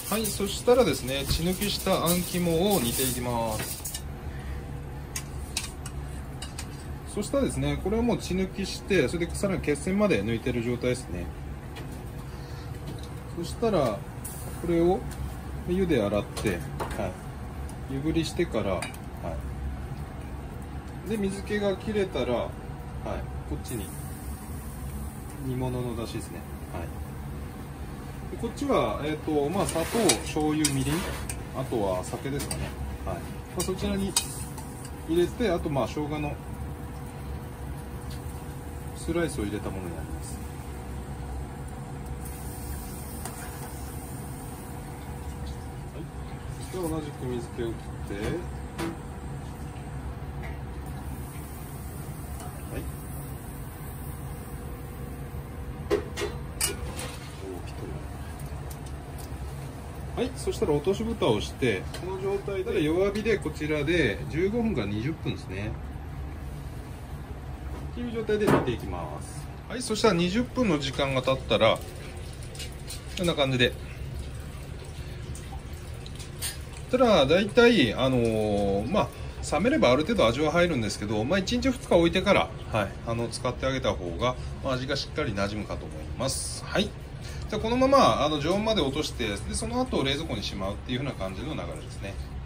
はい、そしたらですね、血抜きしたあん肝を煮ていきます。そしたらですね、これをもう血抜きして、それでさらに血栓まで抜いてる状態ですね。そしたらこれを湯で洗って、はい、湯振りしてから、はい、で水気が切れたら、はい、こっちに煮物の出汁ですね。はい、でこっちは、まあ、砂糖、醤油、みりん、あとは酒ですかね。はい、まあ、そちらに入れて、あとまあ生姜のスライスを入れたものになります。はい、そして同じく水気を切って、はい、そしたら落とし蓋をして、この状態で弱火でこちらで15分から20分ですね。という状態で煮ていきます。はい、そしたら20分の時間が経ったら、こんな感じで。ただ、大体、まあ、冷めればある程度味は入るんですけど、まあ、1日2日置いてから、はい、使ってあげた方が、まあ、味がしっかり馴染むかと思います。はい。じゃあこのまま常温まで落として、でその後冷蔵庫にしまうっていう風な感じの流れですね。